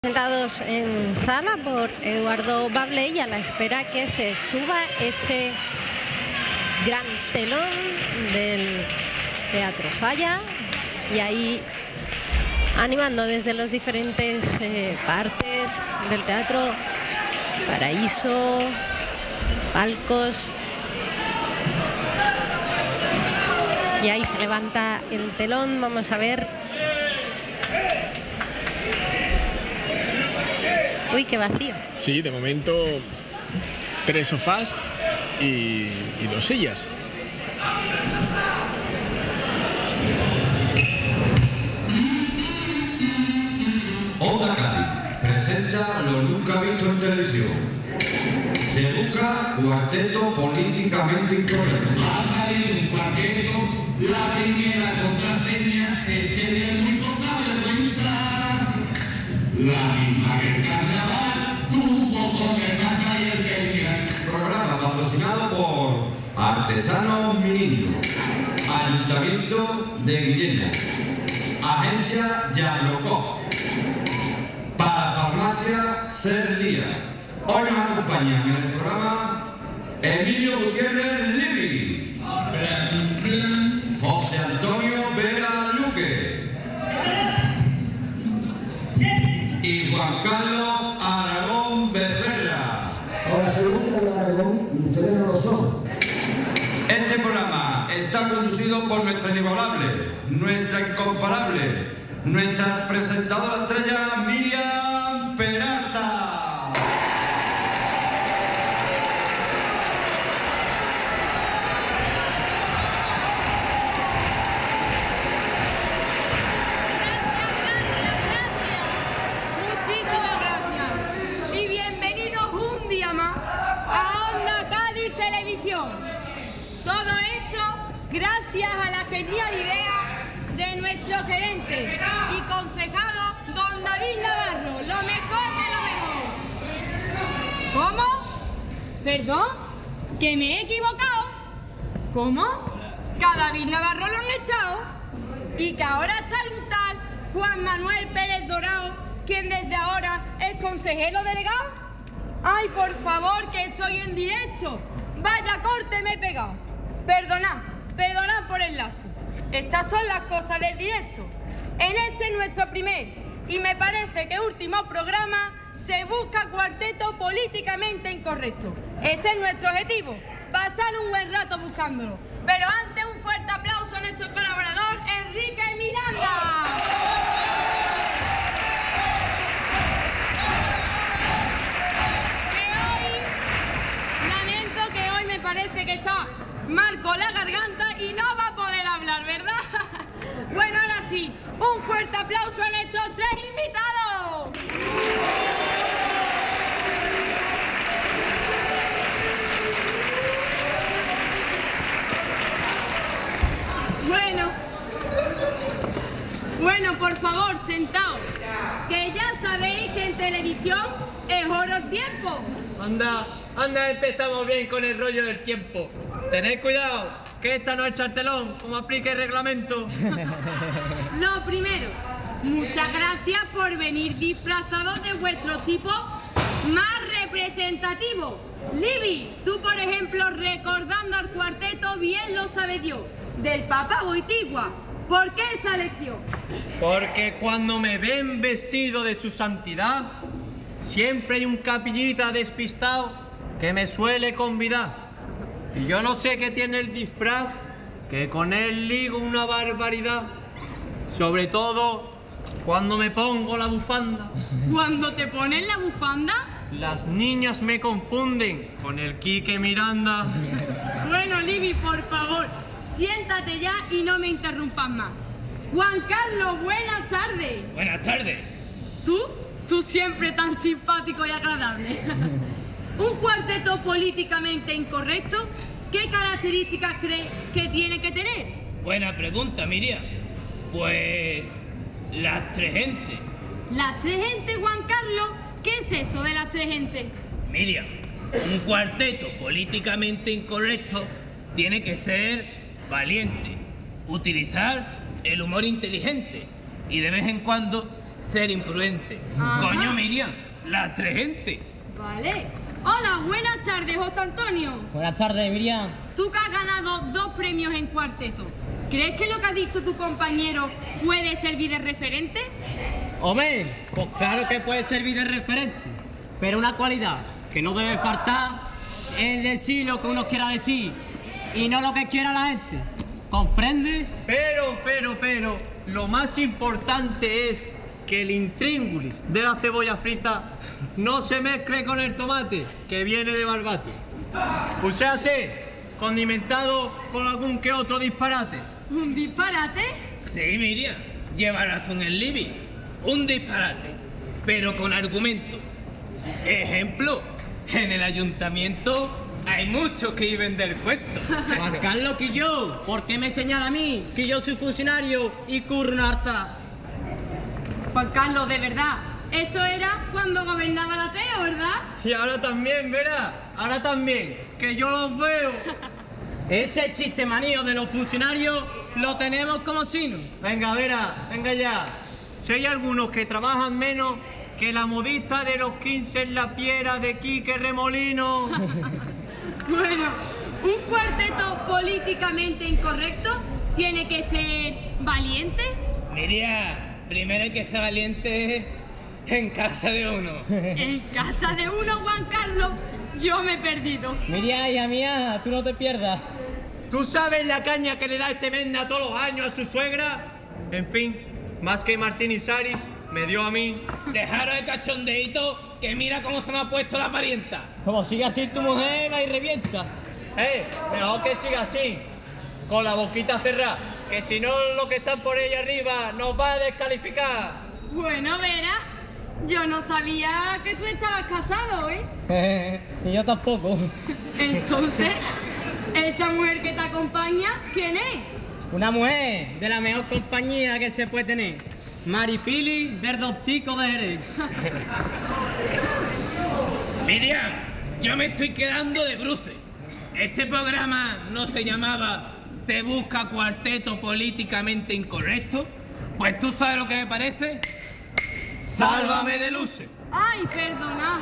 Sentados en sala por Eduardo Bable y a la espera que se suba ese gran telón del Teatro Falla, y ahí animando desde las diferentes partes del teatro, paraíso, palcos, y ahí se levanta el telón. Vamos a ver. Uy, qué vacío. Sí, de momento 3 sofás y 2 sillas. Onda Cádiz presenta lo nunca visto en televisión. Se busca cuarteto políticamente incorrecto. Va a salir un cuarteto, la primera contraseña es que de muy poca vergüenza. La misma que el carnaval tuvo con el casa y el Peña. Programa patrocinado por Artesanos Minillo, Ayuntamiento de Guillermo, Agencia Yarlocó, para Farmacia Serlía. Hoy nos acompañan en el programa Emilio Gutiérrez Livi, José Antonio Vera Luque y Juan Carlos Aragón Becerra. Ahora se gusta Aragón y ustedes no lo son. Este programa está conducido por nuestra inigualable, nuestra incomparable, nuestra presentadora estrella Miriam Peralta. Muchísimas gracias y bienvenidos un día más a Onda Cádiz Televisión. Todo esto gracias a la genial idea de nuestro gerente y concejado don David Navarro, lo mejor de lo mejor. ¿Cómo? ¿Perdón? ¿Que me he equivocado? ¿Cómo? ¿Que a David Navarro lo han echado? ¿Y que ahora está un tal Juan Manuel Pérez Dorado, quien desde ahora es consejero delegado? Ay, por favor, que estoy en directo. Vaya corte me he pegado. Perdonad por el lazo. Estas son las cosas del directo. En este nuestro primer y me parece que último programa se busca cuarteto políticamente incorrecto. Ese es nuestro objetivo, pasar un buen rato buscándolo. Pero antes un fuerte aplauso a nuestro colaborador Enrique Miranda. Parece que está mal con la garganta y no va a poder hablar, ¿verdad? Bueno, ahora sí, un fuerte aplauso a nuestros 3 invitados. Bueno, por favor, sentaos, que ya sabéis que en televisión es oro el tiempo. Anda, empezamos bien con el rollo del tiempo. Tened cuidado, que esta no echa el telón, como aplique el reglamento. Lo primero, muchas gracias por venir disfrazados de vuestro tipo más representativo. Libby, tú por ejemplo, recordando al cuarteto, bien lo sabe Dios, del Papa Boitigua. ¿Por qué esa elección? Porque cuando me ven vestido de su santidad, siempre hay un capillita despistado que me suele convidar. Y yo no sé qué tiene el disfraz, que con él ligo una barbaridad. Sobre todo cuando me pongo la bufanda. ¿Cuando te pones la bufanda? Las niñas me confunden con el Quique Miranda. Bueno, Libby, por favor, siéntate ya y no me interrumpas más. Juan Carlos, buenas tardes. Buenas tardes. Tú siempre tan simpático y agradable. Un cuarteto políticamente incorrecto, ¿qué características crees que tiene que tener? Buena pregunta, Miriam. Pues las 3 gentes. ¿Las 3 gentes, Juan Carlos? ¿Qué es eso de las 3 gentes? Miriam, un cuarteto políticamente incorrecto tiene que ser valiente, utilizar el humor inteligente y de vez en cuando ser imprudente. Ajá. Coño, Miriam, la Tregente. Vale. Hola, buenas tardes, José Antonio. Buenas tardes, Miriam. Tú que has ganado 2 premios en cuarteto, ¿crees que lo que ha dicho tu compañero puede servir de referente? Hombre, pues claro que puede servir de referente, pero una cualidad que no debe faltar es decir lo que uno quiera decir y no lo que quiera la gente. ¿Comprende? Pero, lo más importante es que el intríngulis de la cebolla frita no se mezcle con el tomate, que viene de Barbate. O sea, condimentado con algún que otro disparate. ¿Un disparate? Sí, Miriam, lleva razón el Libby. Un disparate, pero con argumento. Ejemplo, en el ayuntamiento hay muchos que viven del cuento. Juan Carlos Quillo, ¿por qué me señala a mí si yo soy funcionario y curro una harta? Juan Carlos, de verdad, eso era cuando gobernaba el ateo, ¿verdad? Y ahora también, verá, ahora también, que yo los veo. Ese chiste manío de los funcionarios lo tenemos como sino. Venga, Vera, venga ya. Si hay algunos que trabajan menos que la modista de los 15 en la piedra de Quique Remolino. Bueno, un cuarteto políticamente incorrecto tiene que ser valiente. Miriam, primero hay que ser valiente en casa de uno. En casa de uno, Juan Carlos, yo me he perdido. Miriam, hija mía, tú no te pierdas. ¿Tú sabes la caña que le da este menda todos los años a su suegra? En fin, más que Martín y Saris, me dio a mí. Dejaros de cachondeíto, que mira cómo se me ha puesto la parienta. Como siga así tu mujer, va y revienta. Mejor que siga así, con la boquita cerrada, que si no los que están por ella arriba nos va a descalificar. Bueno, Vera, yo no sabía que tú estabas casado, ¿eh? Y yo tampoco. Entonces, ¿esa mujer que te acompaña, quién es? Una mujer de la mejor compañía que se puede tener. Maripili del Doctico de Jerez. Miriam, yo me estoy quedando de bruces. Este programa no se llamaba Se busca cuarteto políticamente incorrecto. Pues tú sabes lo que me parece. ¡Sálvame de luces! Ay, perdona.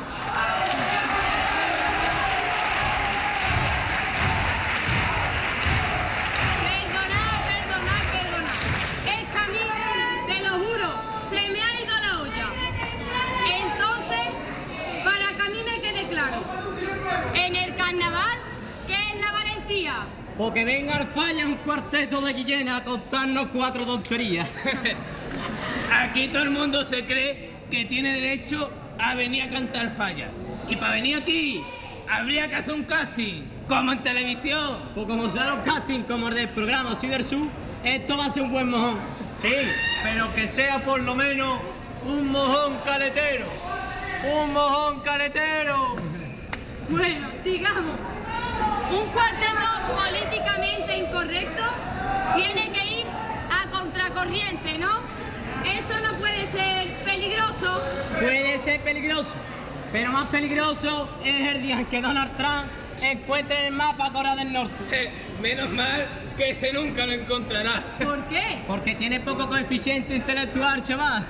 Perdona. Es que a mí, te lo juro, se me ha ido la olla. Entonces, para que a mí me quede claro, en el carnaval, ¿qué es la valentía? Porque venga al falla un cuarteto de Guillena a contarnos 4 tonterías. Aquí todo el mundo se cree que tiene derecho a venir a cantar falla. Y para venir aquí, habría que hacer un casting, como en televisión. Pues como sean los castings como el del programa Cibersur, esto va a ser un buen mojón. Sí, pero que sea por lo menos un mojón caletero. ¡Un mojón caletero! Bueno, sigamos. Un cuarteto políticamente incorrecto tiene que ir a contracorriente, ¿no? Eso no puede ser peligroso. Puede ser peligroso, pero más peligroso es el día en que Donald Trump encuentre en el mapa Corea del Norte. Menos mal que ese nunca lo encontrará. ¿Por qué? Porque tiene poco coeficiente intelectual, chaval.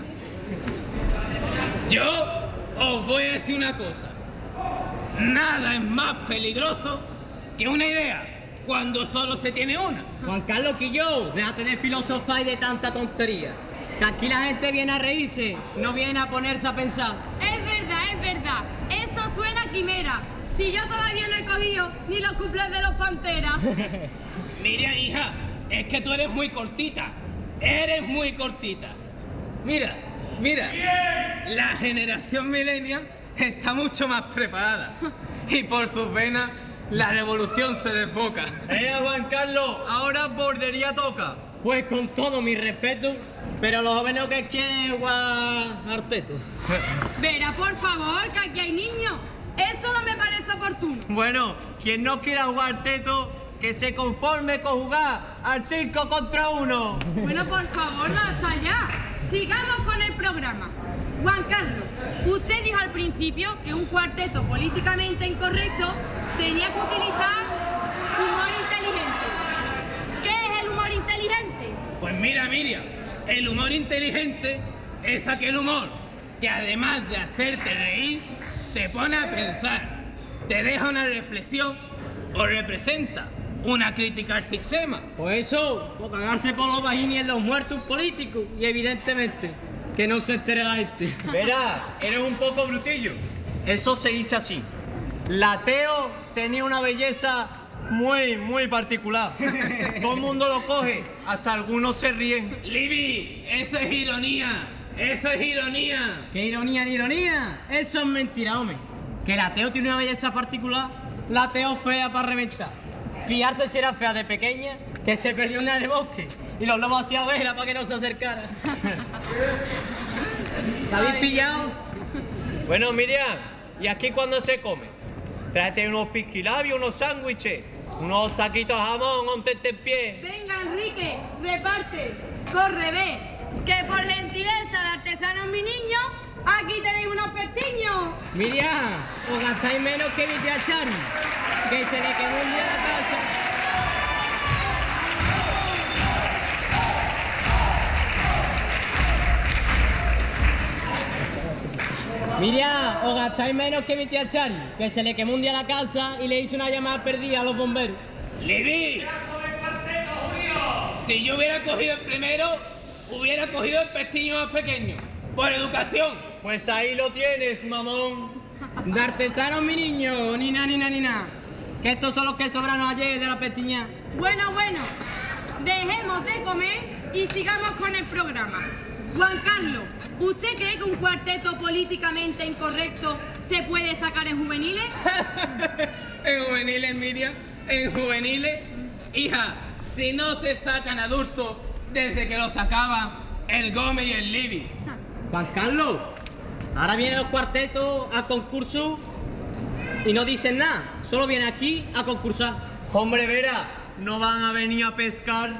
Yo os voy a decir una cosa. Nada es más peligroso que una idea cuando solo se tiene una. Juan Carlos Quillo, déjate de filosofar y de tanta tontería. Que aquí la gente viene a reírse, no viene a ponerse a pensar. Es verdad. Eso suena a quimera. Si yo todavía no he cogido ni los cuplés de los Panteras. Mira, hija, es que tú eres muy cortita. Eres muy cortita. Mira, la generación millennial está mucho más preparada. Y por sus venas, la revolución se desboca. Juan Carlos, ahora bordería toca. Pues con todo mi respeto, pero los jóvenes lo que quieren es jugar arteto. Vera, por favor, que aquí hay niños. Eso no me parece oportuno. Bueno, quien no quiera jugar teto, que se conforme con jugar al 5 contra 1. Bueno, por favor, basta ya. Sigamos con el programa. Juan Carlos, usted dijo al principio que un cuarteto políticamente incorrecto tenía que utilizar humor inteligente. ¿Qué es el humor inteligente? Pues mira, Miriam, el humor inteligente es aquel humor que además de hacerte reír, te pone a pensar, te deja una reflexión o representa una crítica al sistema. Pues eso, por cagarse por los vagines en los muertos políticos y evidentemente que no se entere la gente. Verás, eres un poco brutillo. Eso se dice así. La Teo tenía una belleza muy particular. Todo el mundo lo coge, hasta algunos se ríen. Libby, eso es ironía. Eso es ironía. ¿Qué ironía ni ironía? Eso es mentira, hombre. Que la Teo tiene una belleza particular. La Teo fea para reventar. Fiarse si era fea de pequeña, que se perdió en el bosque y los lobos hacían ovejas para que no se acercara. ¿La habéis pillado? Bueno, Miriam, ¿y aquí cuándo se come? Tráete unos pisquilabios, unos sándwiches, unos taquitos de jamón, un tentempié. Venga, Enrique, reparte. Corre, ve, que por gentileza de artesanos mi niño, aquí tenéis unos pestiños. Miriam, os gastáis menos que mi tía Chari, que se le quemó un día la casa. Miriam, os gastáis menos que mi tía Chari, que se le quemó un día la casa y le hizo una llamada perdida a los bomberos. Libby, si yo hubiera cogido el primero, hubiera cogido el pestiño más pequeño. Por educación. Pues ahí lo tienes, mamón. De artesanos, mi niño, ni na. Que estos son los que sobraron ayer de la pestiña. Bueno, dejemos de comer y sigamos con el programa. Juan Carlos, ¿usted cree que un cuarteto políticamente incorrecto se puede sacar en juveniles? En juveniles, Miriam, en juveniles. Hija, si no se sacan adultos desde que lo sacaban el Gómez y el Libby. Juan Carlos, ahora vienen los cuartetos a concurso y no dicen nada, solo vienen aquí a concursar. Hombre, Vera, no van a venir a pescar.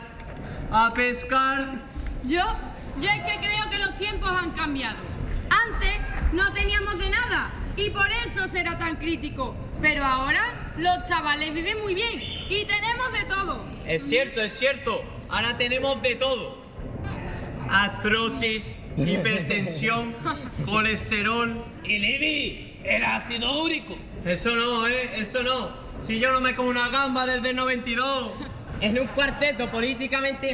Yo es que creo que los tiempos han cambiado. Antes no teníamos de nada y por eso será tan crítico. Pero ahora los chavales viven muy bien y tenemos de todo. Es cierto. Ahora tenemos de todo. Artrosis, hipertensión, colesterol. Y Libby, el ácido úrico. Eso no. Si yo no me como una gamba desde el 92. En un cuarteto políticamente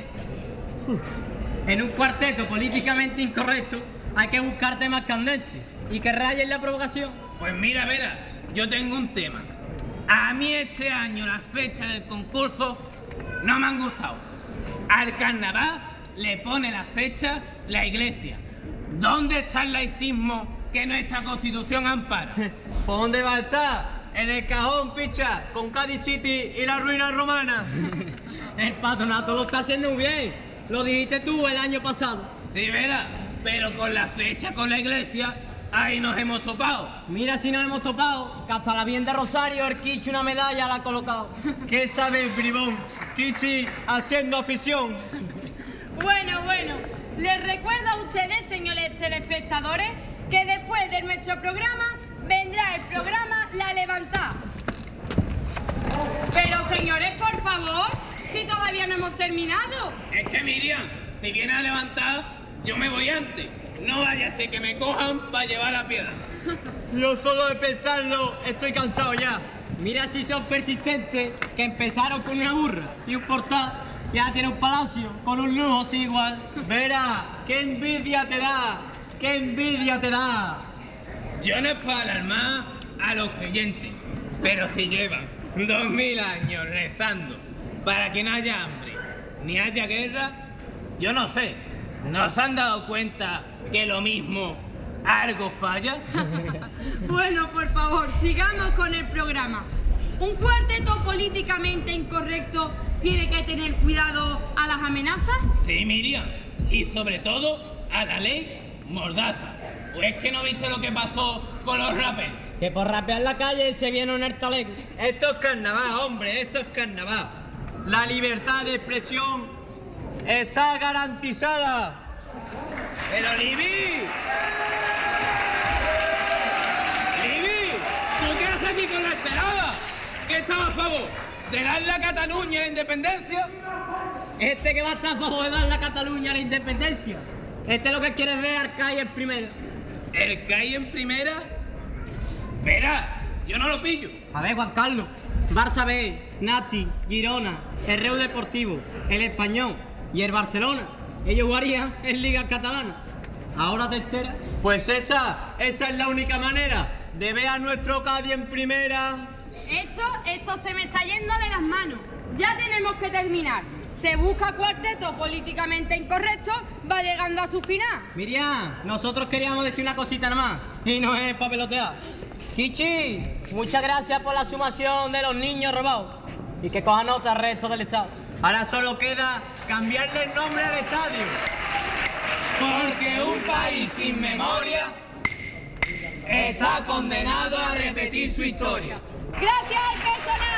incorrecto hay que buscar temas candentes y que rayen la provocación. Pues mira, Vera, yo tengo un tema. A mí este año las fechas del concurso no me han gustado. Al carnaval le pone la fecha la iglesia. ¿Dónde está el laicismo que nuestra constitución ampara? ¿Por dónde va a estar? En el cajón, picha, con Cádiz City y la ruina romana. El patronato lo está haciendo muy bien. Lo dijiste tú el año pasado. Sí, Vera, pero con la fecha, con la iglesia, ahí nos hemos topado. Mira si nos hemos topado, que hasta la bien de Rosario el Kichi una medalla la ha colocado. ¿Qué sabes, bribón? Kichi haciendo afición. Bueno, les recuerdo a ustedes, señores telespectadores, que después de nuestro programa vendrá el programa La Levantada. Pero señores, por favor, si todavía no hemos terminado. Es que Miriam, si viene a levantar, yo me voy antes. No vaya a ser que me cojan para llevar la piedra. Yo solo de pensarlo estoy cansado ya. Mira si son persistentes, que empezaron con una burra y un portal y ahora tiene un palacio con un lujo sin igual. Vera, qué envidia te da. Yo no es para alarmar a los creyentes, pero si llevan 2000 años rezando para que no haya hambre ni haya guerra, yo no sé, ¿no se han dado cuenta que lo mismo algo falla? Bueno, por favor, sigamos con el programa. ¿Un cuarteto políticamente incorrecto tiene que tener cuidado a las amenazas? Sí, Miriam, y sobre todo a la ley Mordaza. ¿O es que no viste lo que pasó con los raperos? Que por rapear en la calle se viene un talego. Esto es carnaval, hombre, esto es carnaval. La libertad de expresión está garantizada. Pero Libby, ¿tú qué haces aquí con la estelada? ¿Qué estás a favor de darle a Cataluña la independencia? Este que va a estar a favor de dar a Cataluña la independencia Este es lo que quieres ver al CAI en primera. ¿El CAI en primera? Verá, yo no lo pillo. A ver, Juan Carlos. Barça B, Nazi, Girona, el Reus Deportivo, el Español y el Barcelona. Ellos jugarían en Liga Catalana. ¿Ahora te enteras? Pues esa es la única manera de ver a nuestro Cádiz en primera. Esto se me está yendo de las manos. Ya tenemos que terminar. Se busca cuarteto políticamente incorrecto, va llegando a su final. Miriam, nosotros queríamos decir una cosita nada más y no es papelotear. Kichi, muchas gracias por la sumación de los niños robados y que cojan nota al resto del Estado. Ahora solo queda cambiarle el nombre al estadio. Porque un país sin memoria está condenado a repetir su historia. ¡Gracias al personal!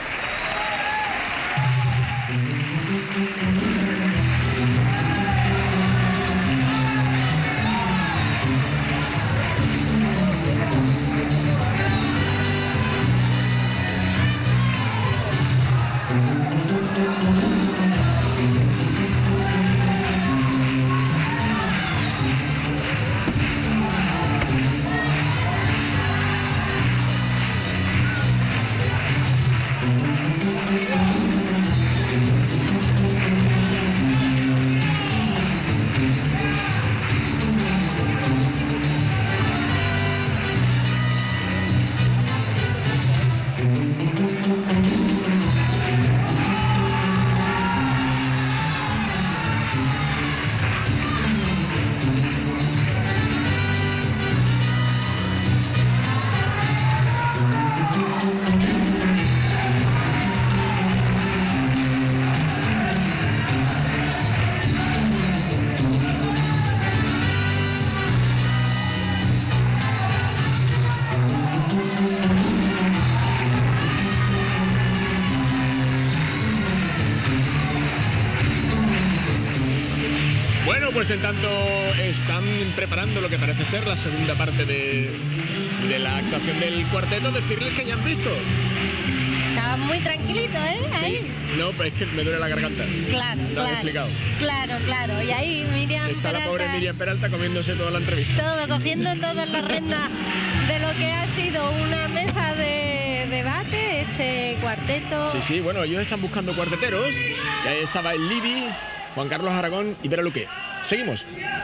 Pues en tanto están preparando lo que parece ser la segunda parte de la actuación del cuarteto, decirles que ya han visto. Estaba muy tranquilito, ¿eh? Ahí. Sí. No, pero es que me duele la garganta. Claro, lo han explicado. Claro. Y ahí Miriam Está Peralta, la pobre Miriam Peralta comiéndose toda la entrevista. cogiendo todas las riendas de lo que ha sido una mesa de debate, este cuarteto. Sí, bueno, ellos están buscando cuarteteros. Y ahí estaba el Libi, Juan Carlos Aragón y Vera Luque. Seguimos.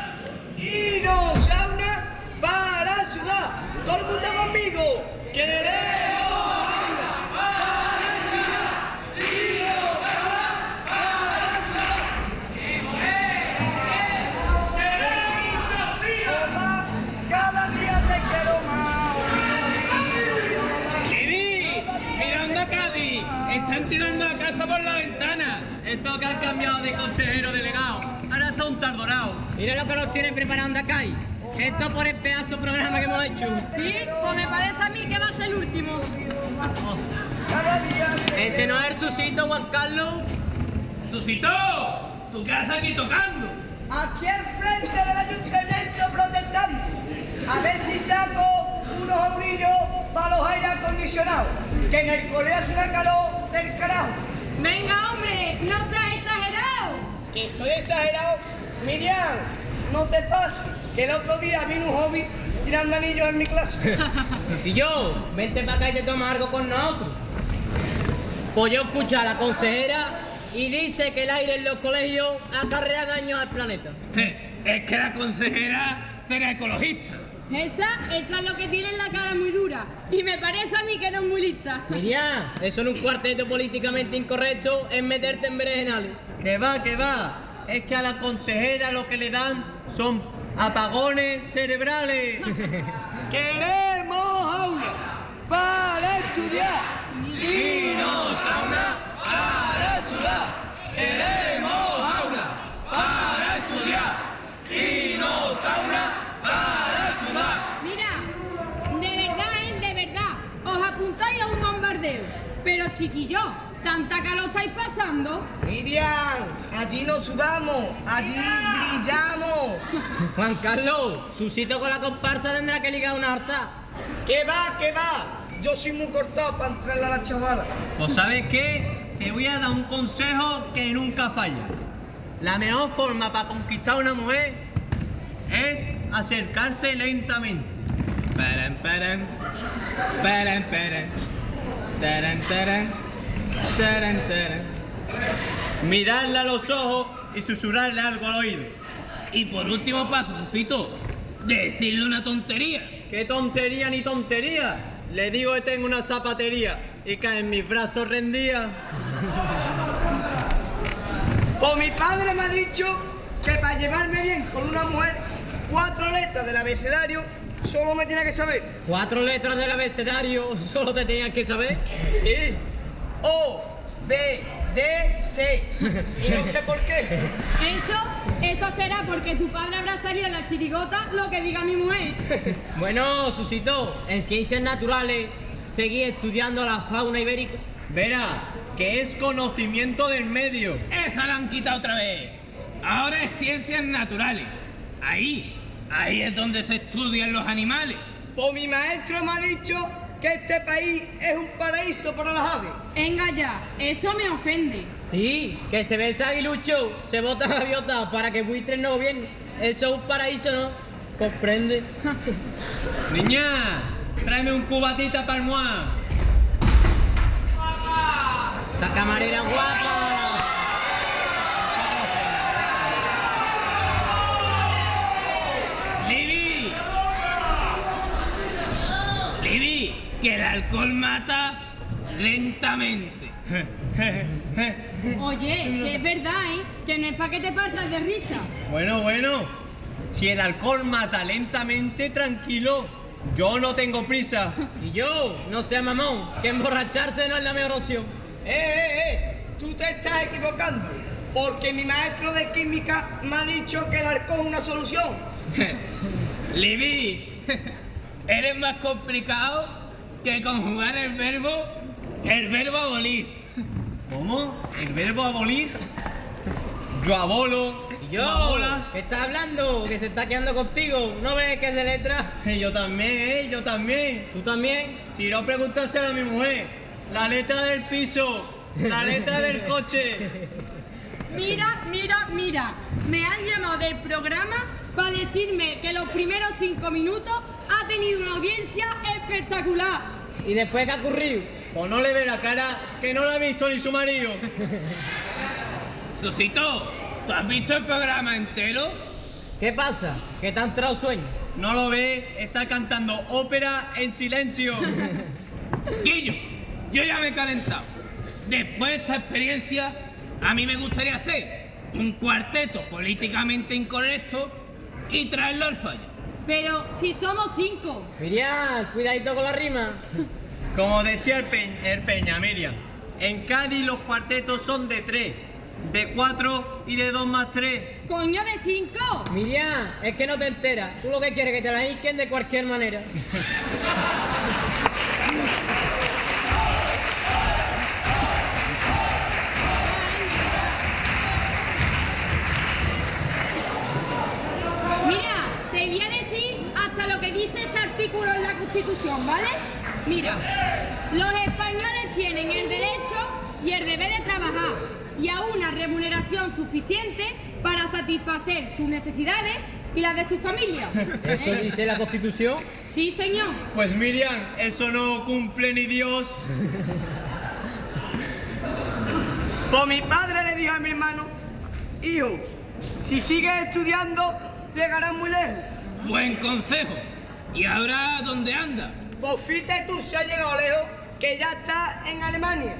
Y no sauna para sudar. Todo el mundo conmigo. Queremos sauna para estudiar. Y no sauna para sudar. Cada día te quiero más. ¡Libi! ¡Mirando a Cádiz! ¡Están tirando a casa por la ventana! Esto que han cambiado de consejero delegado. Ahora está un tardorado. Mira lo que nos tiene preparando acá. Esto por el pedazo programa que hemos hecho. Sí, pues me parece a mí que va a ser el último. Ese no es el Susito, Juan Carlos. ¡Susito! ¿Tú qué haces aquí tocando? Aquí enfrente del ayuntamiento protestante. A ver si saco unos eurillos para los aire acondicionados. Que en el colegio hace una calor del carajo. Venga, hombre, no seas exagerado. Que soy exagerado. Miriam, no te pases, que el otro día vino un hobby tirando anillos en mi clase. Y yo, vente para acá y te tomas algo con nosotros. Pues yo escuché a la consejera y dice que el aire en los colegios acarrea daños al planeta. Es que la consejera será ecologista. Esa es lo que tiene en la cara muy dura. Y me parece a mí que no es muy lista. Miriam, eso en un cuarteto políticamente incorrecto es meterte en berenjenales. Que va. Es que a la consejera lo que le dan son apagones cerebrales. Queremos aula para estudiar y no sauna para sudar. Queremos aula para estudiar y no sauna para sudar. Mira, de verdad, os apuntáis a un bombardeo. Pero chiquillos, ¿tanta calor estáis pasando? Miriam, allí no sudamos, allí brillamos. Juan Carlos, Susito con la comparsa tendrá que ligar una harta. ¿Qué va? Yo soy muy cortado para entrarle a la chavala. Pues ¿sabes qué? Te voy a dar un consejo que nunca falla. La mejor forma para conquistar a una mujer es acercarse lentamente. Paran, paran. Paran, paran. Taran, taran. Taran, taran. Mirarle a los ojos y susurrarle algo al oído. Y por último paso, Susito, decirle una tontería. ¿Qué tontería ni tontería? Le digo que tengo una zapatería y cae en mis brazos rendía. Pues mi padre me ha dicho que para llevarme bien con una mujer, 4 letras del abecedario solo me tiene que saber. 4 letras del abecedario, solo te tenías que saber. Sí. O, B, D, C. Y no sé por qué. Eso será porque tu padre habrá salido en la chirigota lo que diga mi mujer. Bueno, Susito, en ciencias naturales seguí estudiando la fauna ibérica. Verá, que es conocimiento del medio. Esa la han quitado otra vez. Ahora es ciencias naturales. Ahí es donde se estudian los animales. Pues mi maestro me ha dicho que este país es un paraíso para las aves. Venga ya, eso me ofende. Sí, que se ve ese aguilucho, se bota gaviota para que buitres no gobiernen. Eso es un paraíso, ¿no? ¿Comprende? Niña, tráeme un cubatita para el moa. ¡Esa camarera guapa! Libby, que el alcohol mata lentamente. Oye, que es verdad, ¿eh? Que no es para que te partas de risa. Bueno, si el alcohol mata lentamente, tranquilo. Yo no tengo prisa. Y yo, no sea mamón, que emborracharse no es la mejor opción. Tú te estás equivocando. Porque mi maestro de química me ha dicho que el alcohol es una solución. Libby, eres más complicado que conjugar el verbo abolir. ¿Cómo? ¿El verbo abolir? Yo abolo. ¿Y yo? Abolas. ¿Qué estás hablando? Que se está quedando contigo. ¿No ves que es de letra? Yo también, yo también. ¿Tú también? Si no, pregúntaselo a mi mujer. La letra del piso, la letra del coche. Mira. Me han llamado del programa para decirme que los primeros 5 minutos ha tenido una audiencia espectacular. ¿Y después qué ha ocurrido? Pues no le ve la cara, que no la ha visto ni su marido. Susito, ¿tú has visto el programa entero? ¿Qué pasa? ¿Que te ha entrado sueño? No lo ve, está cantando ópera en silencio. Guillo, yo ya me he calentado. Después de esta experiencia, a mí me gustaría hacer un cuarteto políticamente incorrecto y traerlo al fallo. Pero si somos 5. Miriam, cuidadito con la rima. Como decía el Peña, Miriam, en Cádiz los cuartetos son de 3, de 4 y de 2 más 3. ¡Coño, de 5! Miriam, es que no te enteras. Tú lo que quieres es que te la hinquen de cualquier manera. Mira, te voy a decir hasta lo que dice ese artículo en la Constitución, ¿vale? Mira, los españoles tienen el derecho y el deber de trabajar y a una remuneración suficiente para satisfacer sus necesidades y las de su familia. ¿Eso dice la Constitución? Sí, señor. Pues Miriam, eso no cumple ni Dios. Pues mi padre le dijo a mi hermano: hijo, si sigues estudiando, llegarás muy lejos. Buen consejo. ¿Y ahora dónde anda? Pues fíjate tú si ha llegado lejos, que ya está en Alemania.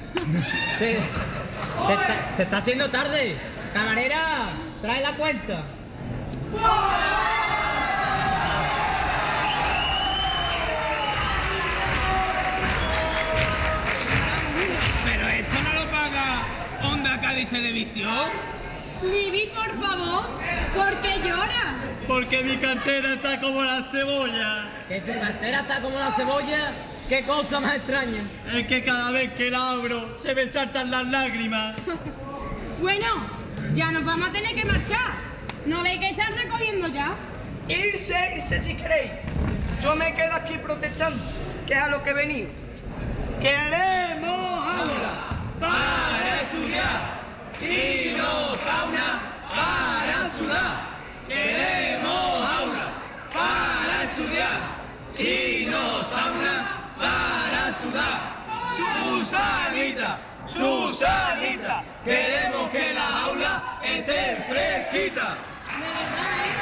Se está haciendo tarde. Camarera, trae la cuenta. ¿Pero esto no lo paga Onda Cádiz Televisión? Libby, por favor, ¿por qué llora? Porque mi cartera está como la cebolla. ¿Que tu cartera está como la cebolla? ¡Qué cosa más extraña! Es que cada vez que la abro se me saltan las lágrimas. Bueno, ya nos vamos a tener que marchar. ¿No veis que están recogiendo ya? Irse si queréis. Yo me quedo aquí protestando, que es a lo que he venido. Queremos aula para estudiar y no sauna para sudar. queremos aula para estudiar y no sauna para sudar. Susanita, Susanita, queremos que las aulas estén fresquitas. De verdad, ¿eh?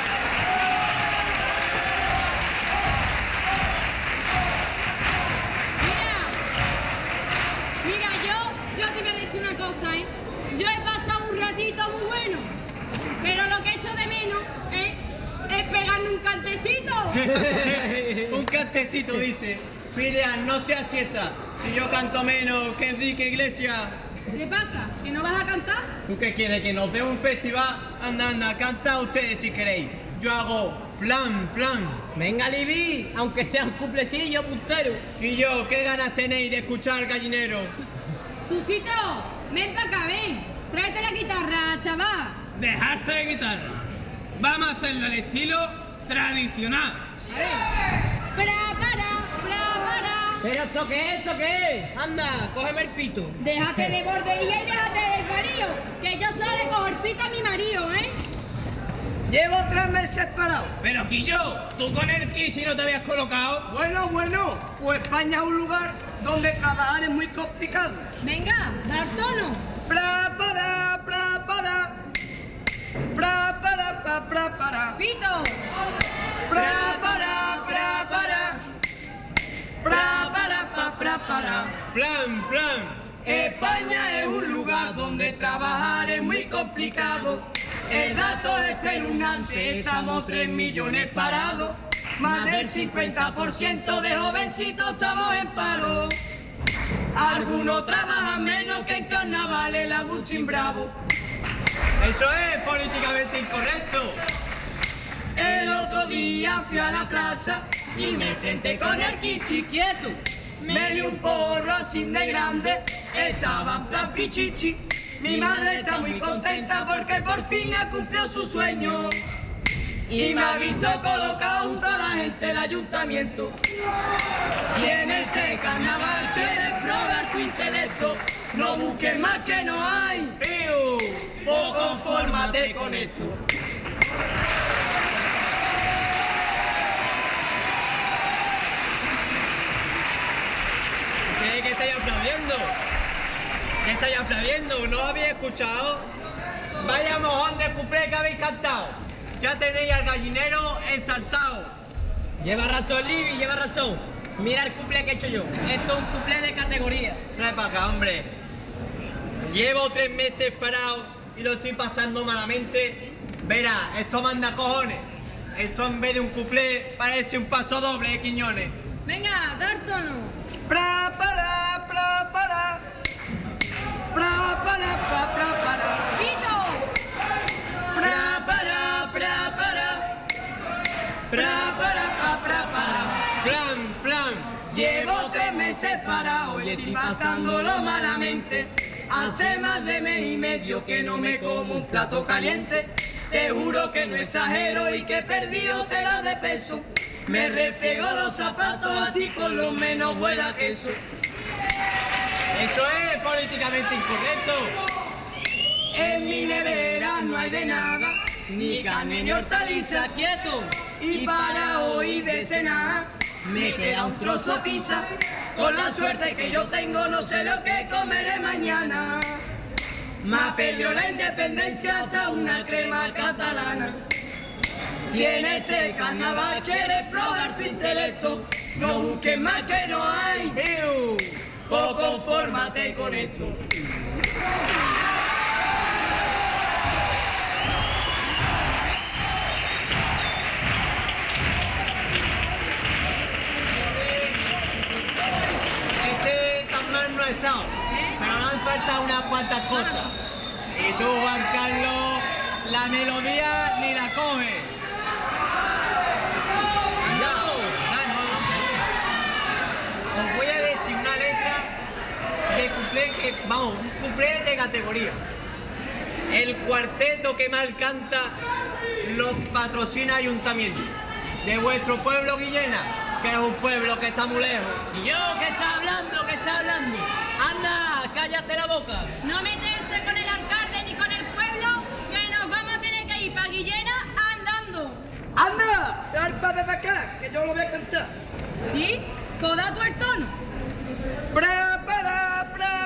Mira, yo te voy a decir una cosa, ¿eh? Yo he pasado un ratito muy bueno, pero lo que echo de menos es pegarme un cantecito. Un cantecito, dice. Miriam, no seas esa. Si yo canto menos que Enrique Iglesias. ¿Qué pasa? ¿Que no vas a cantar? ¿Tú qué quieres? ¿Que nos dé un festival? Anda, cantad ustedes si queréis. Yo hago plan. Venga, Libby, aunque sea un cuplecillo, puntero. Y yo, ¿qué ganas tenéis de escuchar Gallinero? Susito, ven para acá, ven. Tráete la guitarra, chaval. Dejarse de guitarra. Vamos a hacerlo al estilo tradicional. Prepara. ¿Pero esto qué es? Anda, cógeme el pito. Déjate de bordería y déjate de marido, que yo solo le cojo el pito a mi marido, ¿eh? Llevo 3 meses parado. Pero Quillo, tú con el ki si no te habías colocado. Bueno, pues España es un lugar donde trabajar es muy complicado. Venga, dar tono. Prepara. Pito. Prepara. Plan. España es un lugar donde trabajar es muy complicado. El dato es espeluznante, estamos 3 millones parados. Más del 50% de jovencitos estamos en paro. Algunos trabajan menos que en carnavales el Agustín Bravo. Eso es políticamente incorrecto. El otro día fui a la plaza y me senté con el Kichi quieto. Me di un porro así de grande, estaba en plan pichichi. Mi madre está muy contenta porque por fin ha cumplido su sueño. Y me ha visto colocado junto a la gente del ayuntamiento. Si en este carnaval quieres probar tu intelecto, no busques más que no hay. O confórmate con esto. ¿Qué estáis aplaudiendo? ¿Qué estáis aplaudiendo? ¿No habéis escuchado? Vaya mojón de cuplé que habéis cantado. Ya tenéis al gallinero ensaltado. Lleva razón, Libby, lleva razón. Mira el cuplé que he hecho yo. Esto es un cuplé de categoría. Trae para acá, hombre. Llevo 3 meses parado y lo estoy pasando malamente. Verá, esto manda cojones. Esto en vez de un cuplé parece un paso doble de Quiñones. Venga, dar tono. Prepara. Pito. Plan. Llevo 3 meses parado y estoy pasándolo malamente. Hace más de mes y medio que no me como un plato caliente. Te juro que no exagero y que he perdido telas de peso. Me refriego los zapatos así por lo menos huele a queso. Eso es políticamente incorrecto. En mi nevera no hay de nada, ni carne ni hortaliza. ¡Quieto! Y para hoy de cenar me queda un trozo de pizza. Con la suerte que yo tengo no sé lo que comeré mañana. Me ha pedido la independencia hasta una crema catalana. Si en este carnaval quieres probar tu intelecto, no busques más que no hay. O confórmate con esto. Este tan mal no ha estado, pero le han faltado unas cuantas cosas. Y tú, Juan Carlos, la melodía ni la coges. Os voy a decir una letra de cuplé que, vamos, un cuplé de categoría. El cuarteto que mal canta los patrocina Ayuntamiento. De vuestro pueblo, Guillena, que es un pueblo que está muy lejos. ¿Y yo qué está hablando? ¡Anda, cállate la boca! No meterse con el alcalde ni con el pueblo, que nos vamos a tener que ir para Guillena andando. ¡Anda! Trae el padre de acá, que yo lo voy a cantar. ¿Y? ¿Toda tu el tono? Prepara.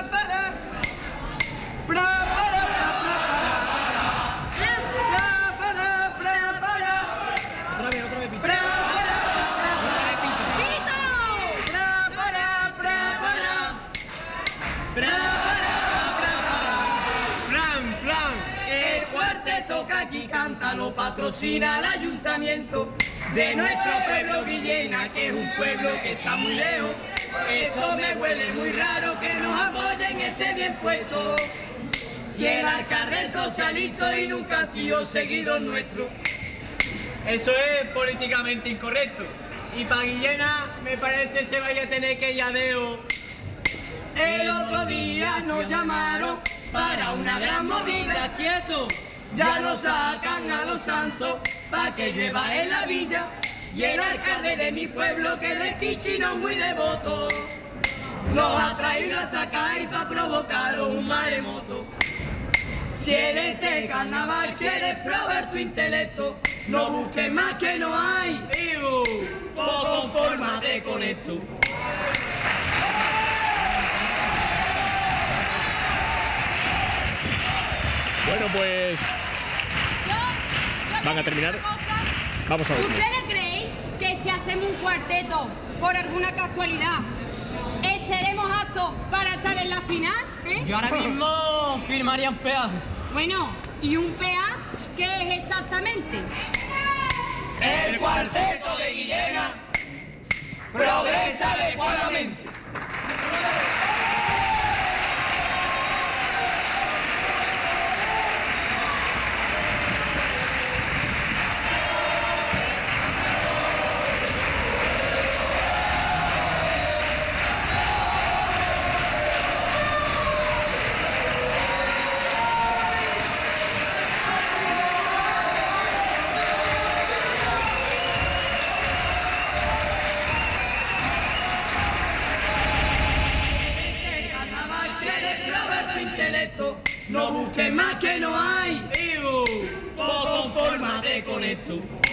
El cuarteto que aquí canta lo patrocina el ayuntamiento de nuestro pueblo Villena, que es un pueblo que está muy lejos. Esto me huele muy raro que nos apoyen este bien puesto. Si el alcalde es socialista y nunca ha sido seguido nuestro. Eso es políticamente incorrecto. Y para Villena me parece que vaya a tener que llameo. El otro día nos llamaron para una gran movida. ¡Quieto! Ya lo sacan a los santos pa' que lleva en la villa. Y el alcalde de mi pueblo, que de Quichino muy devoto, los ha traído hasta acá y pa' provocar un maremoto. Si en este carnaval quieres probar tu intelecto, no busques más que no hay. Confórmate con esto. Bueno, pues van a terminar. Vamos a ver. ¿Ustedes creen que si hacemos un cuarteto por alguna casualidad, seremos aptos para estar en la final? Yo ahora mismo firmaría un PA. Bueno, ¿y un PA qué es exactamente? El cuarteto de Villena progresa adecuadamente. No busques más que no hay. Confórmate con esto.